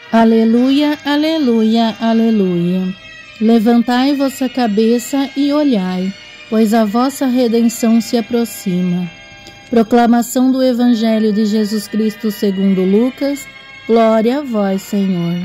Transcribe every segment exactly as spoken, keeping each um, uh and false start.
Aleluia, aleluia, aleluia. Levantai vossa cabeça e olhai, pois a vossa redenção se aproxima. Proclamação do Evangelho de Jesus Cristo segundo Lucas. Glória a vós, Senhor.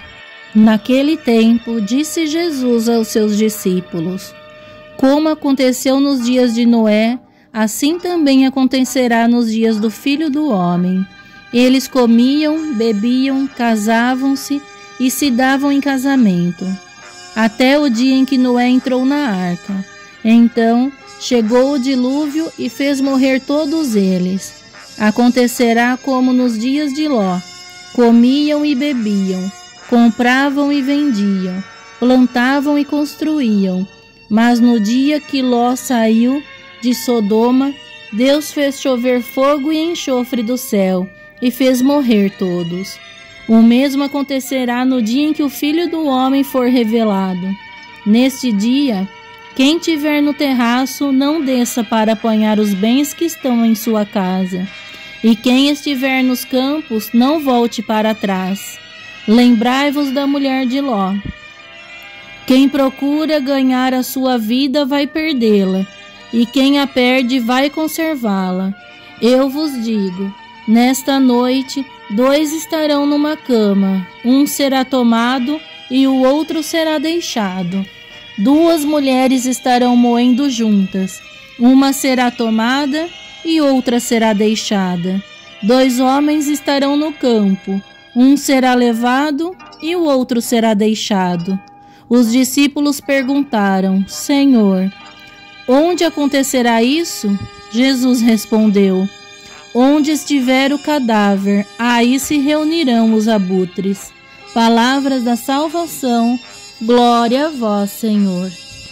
Naquele tempo, disse Jesus aos seus discípulos: Como aconteceu nos dias de Noé, assim também acontecerá nos dias do Filho do Homem. Eles comiam, bebiam, casavam-se e se davam em casamento, até o dia em que Noé entrou na arca. Então chegou o dilúvio e fez morrer todos eles. Acontecerá como nos dias de Ló: comiam e bebiam, compravam e vendiam, plantavam e construíam. Mas no dia que Ló saiu de Sodoma, Deus fez chover fogo e enxofre do céu e fez morrer todos. O mesmo acontecerá no dia em que o Filho do Homem for revelado. Neste dia, quem tiver no terraço, não desça para apanhar os bens que estão em sua casa. E quem estiver nos campos, não volte para trás. Lembrai-vos da mulher de Ló. Quem procura ganhar a sua vida vai perdê-la, e quem a perde vai conservá-la. Eu vos digo, nesta noite, dois estarão numa cama, um será tomado e o outro será deixado. Duas mulheres estarão moendo juntas, uma será tomada e outra será deixada. Dois homens estarão no campo, um será levado e o outro será deixado. Os discípulos perguntaram: Senhor, onde acontecerá isso? Jesus respondeu: Onde estiver o cadáver, aí se reunirão os abutres. Palavras da salvação, glória a vós, Senhor.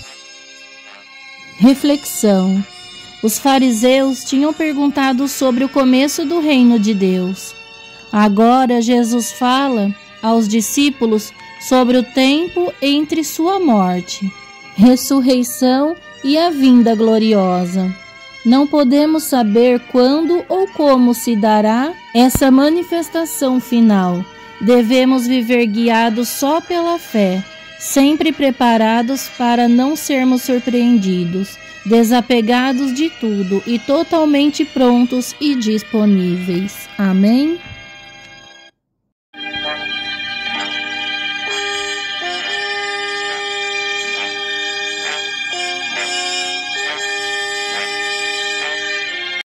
Reflexão. Os fariseus tinham perguntado sobre o começo do reino de Deus. Agora Jesus fala aos discípulos sobre o tempo entre sua morte, ressurreição e a vinda gloriosa. Não podemos saber quando ou como se dará essa manifestação final. Devemos viver guiados só pela fé, sempre preparados para não sermos surpreendidos, desapegados de tudo e totalmente prontos e disponíveis. Amém?